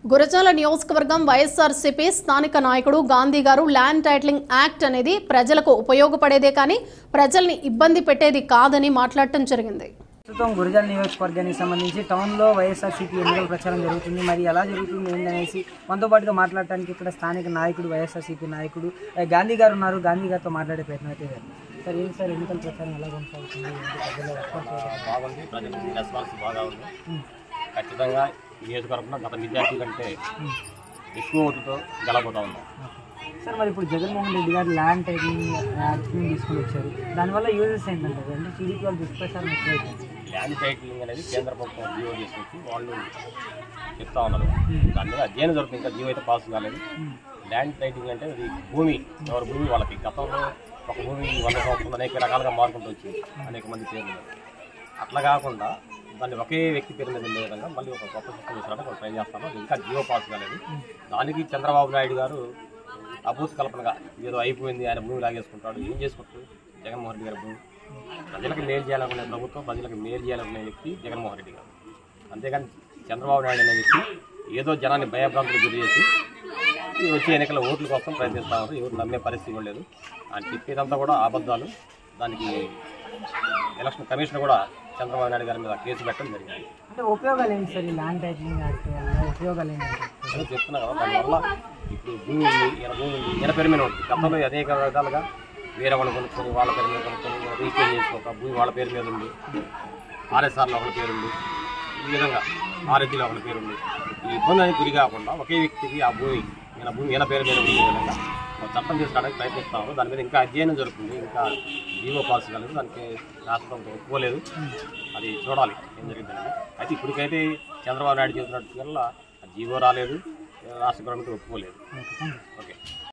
గురజాల నియోజకవర్గం వైఎస్ఆర్సీపీ స్థానిక నాయకుడు గాంధీ గారు ల్యాండ్ టైటిలింగ్ యాక్ట్ అనేది ప్రజలకు ఉపయోగపడేదే కానీ ప్రజల్ని ఇబ్బంది పెట్టేది కాదని మాట్లాడటం జరిగింది. ప్రస్తుతం గురజాల నియోజకవర్గానికి సంబంధించి టౌన్లో వైఎస్ఆర్సీపీ ఎన్నికల ప్రచారం జరుగుతుంది. మరి ఎలా జరుగుతుంది ఏంటనేసి మనతో పాటుగా మాట్లాడటానికి ఇక్కడ స్థానిక నాయకుడు వైఎస్ఆర్సీపీ నాయకుడు గాంధీ గారు ఉన్నారు. గాంధీ గారితో మాట్లాడే ప్రయత్నం అయితే సార్, ఏంటి సార్ ఎన్నికల ప్రచారం ఎలా కొనసాగుతుంది? బాగుంది, ప్రజల రెస్పాన్స్ బాగా ఉంది. ఖచ్చితంగా ఈ నియోజకవర్గంలో గత విద్యార్థి కంటే ఎక్కువ ఓటుతో గెలబోతా ఉన్నాం. సార్, మరి ఇప్పుడు జగన్మోహన్ రెడ్డి గారు ల్యాండ్ టైటిలింగ్ యాక్ట్ని తీసుకుని వచ్చారు. దానివల్ల యూజెస్ ఏంటంటే అంటే టీడీపీ వాళ్ళు దుష్ప్రచారం ఎక్కువైపోయింది. ల్యాండ్ టైటిలింగ్ అనేది కేంద్ర ప్రభుత్వం జీవో చేసుకొచ్చి వాళ్ళు చెప్తా ఉన్నారు. దాని మీద అధ్యయనం జరుగుతుంది, ఇంకా జీవో అయితే పాస్ కాలేదు. ల్యాండ్ టైటిలింగ్ అంటే అది భూమి, ఎవరి భూమి వాళ్ళకి. గతంలో ఒక భూమి 100 సంవత్సరాలు అనేక రకాలుగా మారుకుంటూ వచ్చింది, అనేక మంది పేర్లు. అట్లా కాకుండా దాన్ని ఒకే వ్యక్తి పేరు మీద ఉండే విధంగా మళ్ళీ ఒక కొత్త సిస్టమ్ చేసినట్టు ట్రై చేస్తాను. ఇంకా జీవో పాస్ కాలేదు. దానికి చంద్రబాబు నాయుడు గారు అభూత కల్పనగా ఏదో అయిపోయింది, ఆయన భూమి లాగేసుకుంటాడు. ఏం చేసుకుంటాడు జగన్మోహన్ రెడ్డి గారి భూమి? ప్రజలకు మేలు చేయాలనుకునే ప్రభుత్వం, ప్రజలకు మేలు చేయాలనుకునే వ్యక్తి జగన్మోహన్ రెడ్డి గారు. అంతేగాని చంద్రబాబు నాయుడు అనే వ్యక్తి ఏదో జనాన్ని భయభ్రాంతులకు గురి చేసి వచ్చే ఎన్నికల ఓట్ల కోసం ప్రయత్నిస్తూ ఉన్నారు. ఎవరు నమ్మే పరిస్థితి కూడా లేదు. ఆయన చెప్పేదంతా కూడా అబద్ధాలు. దానికి ఎలక్షన్ కమిషన్ కూడా చంద్రబాబు నాయుడు గారి మీద కేసు పెట్టడం జరిగింది. అంటే ఉపయోగాలు ఏంటి సార్ ఈ ల్యాండ్ టైటిలింగ్ యాక్ట్ వల్ల? ఉపయోగాలు ఏంటంటే చెప్తున్నా కదా, దానివల్ల ఇప్పుడు భూమి ఉంది, భూమి ఉంది, ఈయన పేరు మీద ఉంటుంది. గతంలో అనేక విధాలుగా వేరే వాళ్ళు కొనుక్కొని వాళ్ళ పేరు మీద కొనుక్కొని రిజిస్టర్ చేసుకోక భూమి వాళ్ళ పేరు మీద ఉంది. ఆర్ఎస్ఆర్లో ఒకరి పేరు ఉంది, ఈ విధంగా ఆర్ఎస్జీలో ఒకరి పేరు ఉంది. ఈ ఇబ్బంది అనేది గురి కాకుండా ఒకే వ్యక్తికి ఆ భూమి ఈయన పేరు మీద ఉండే విధంగా చట్టం చేసుకోవడానికి ప్రయత్నిస్తాము. దాని మీద ఇంకా అధ్యయనం జరుగుతుంది. ఇంకా జీవో పాస్ కాలేదు, దానికి రాష్ట్ర ప్రభుత్వం ఒప్పుకోలేదు. అది చూడాలి ఏం జరిగిందని. అయితే ఇప్పటికైతే చంద్రబాబు నాయుడు చేసినట్టు వల్ల జీవో రాలేదు, రాష్ట్ర గవర్నమెంట్ ఒప్పుకోలేదు. ఓకే.